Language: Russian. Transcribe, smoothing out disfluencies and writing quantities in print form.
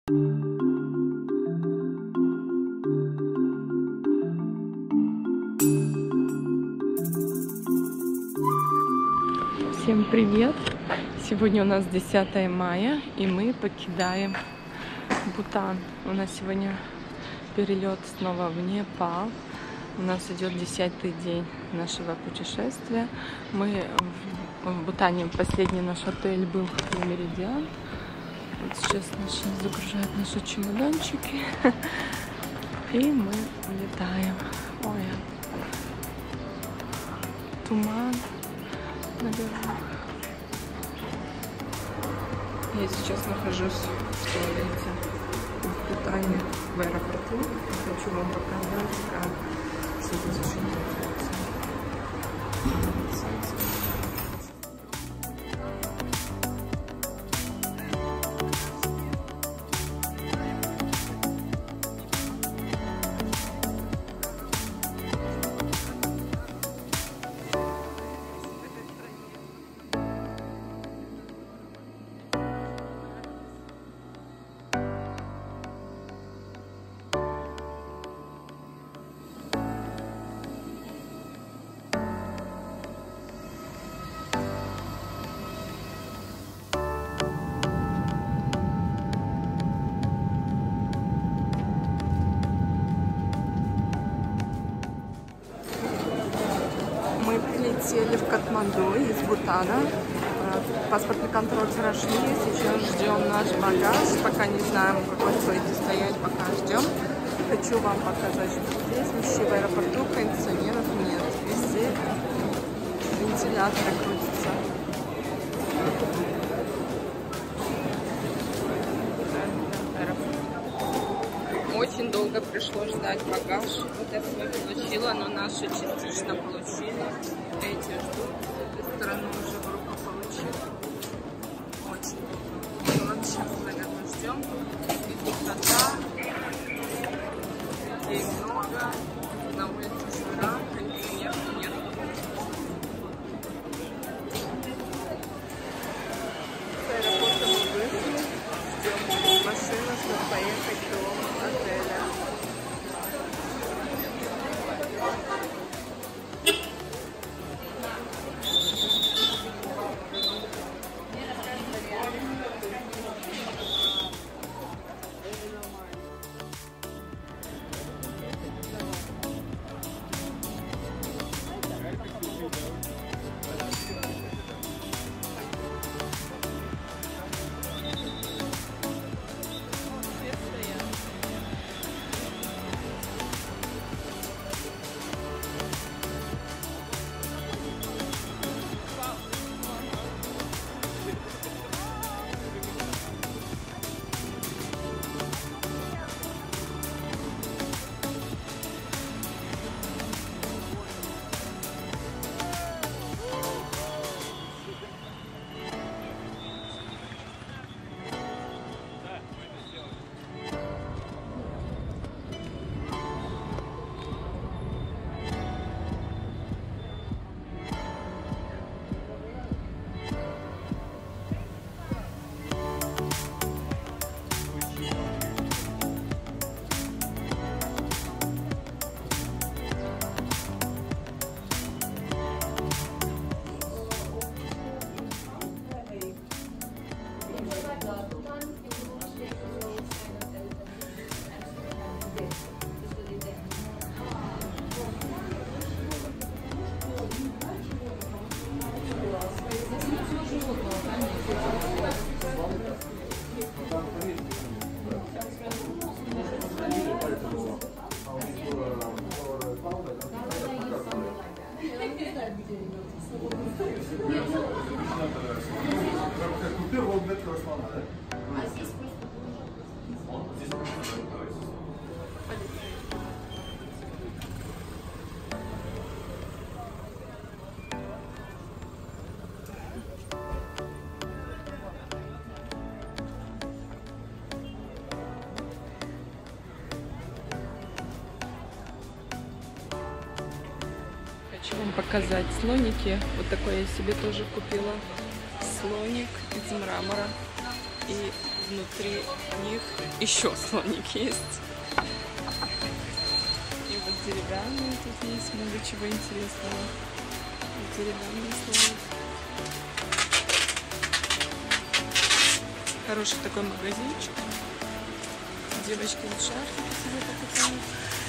Всем привет! Сегодня у нас 10 мая, и мы покидаем Бутан. У нас сегодня перелет снова в Непал. У нас идет 10-й день нашего путешествия. Мы в Бутане, последний наш отель был в Меридиан. Вот сейчас загружают наши чемоданчики. И мы улетаем. Ой, туман на дорогах. Я сейчас нахожусь в туалете в Бутане, в аэропорту. Хочу вам показать, как все это зашивается. Мы прилетели в Катманду из Бутана. Паспортный контроль прошли. Сейчас ждем наш багаж. Пока не знаем, в какой стойке стоять, пока ждем. Хочу вам показать, что здесь вообще в аэропорту кондиционеров нет. Везде вентиляторы крутятся. Очень долго пришлось ждать багаж. Вот я свой получила, но наши частично получили. Эти ждут. С этой стороны уже группа получила. Очень долго. Вот сейчас, наверное, ждем. И пустота. Людей много. На улице жара. Кондиционеров нет. С аэропорта мы вышли. Ждем машину, чтобы поехать до отеля. Хочу вам показать слоники. Вот такой я себе тоже купила. Слоник из мрамора. И внутри них еще слоник есть. И вот деревянные тут есть много чего интересного. Деревянный слоник. Хороший такой магазинчик. Девочки вот шарфики себе покупают.